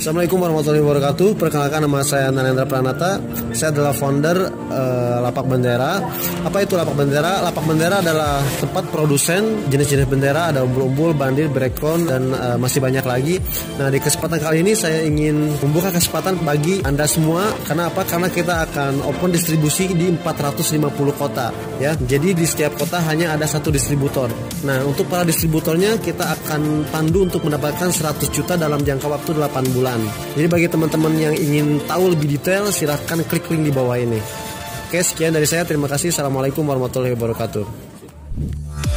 Assalamualaikum warahmatullahi wabarakatuh. Perkenalkan, nama saya Narendra Pranata. Saya adalah founder Lapak Bendera. Apa itu Lapak Bendera? Lapak Bendera adalah tempat produsen jenis-jenis bendera, ada umbul-umbul, bandir, breakon, dan masih banyak lagi. Nah, di kesempatan kali ini saya ingin membuka kesempatan bagi Anda semua. Karena apa? Karena kita akan open distribusi di 450 kota, ya. Jadi di setiap kota hanya ada satu distributor. Nah, untuk para distributornya kita akan pandu untuk mendapatkan 100 juta dalam jangka waktu 8 bulan. Jadi bagi teman-teman yang ingin tahu lebih detail, silahkan klik link di bawah ini. Oke, sekian dari saya. Terima kasih. Assalamualaikum warahmatullahi wabarakatuh.